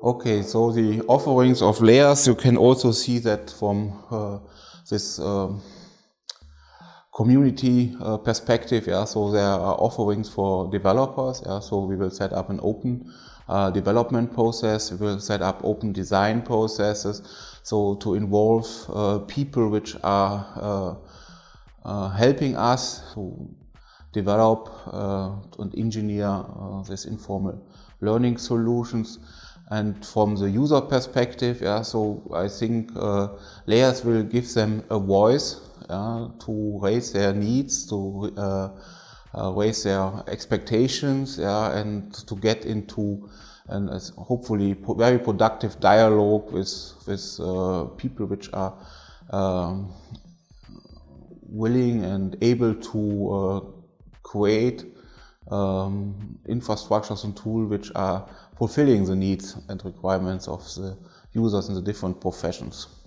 Okay, so the offerings of layers, you can also see that from this community perspective. Yeah, so there are offerings for developers. Yeah, so we will set up an open development process. We will set up open design processes. So to involve people which are helping us to develop and engineer these informal learning solutions. And from the user perspective, yeah, so I think layers will give them a voice to raise their needs, to raise their expectations, yeah, and to get into and hopefully very productive dialogue with people which are willing and able to create infrastructures and tools which are fulfilling the needs and requirements of the users in the different professions.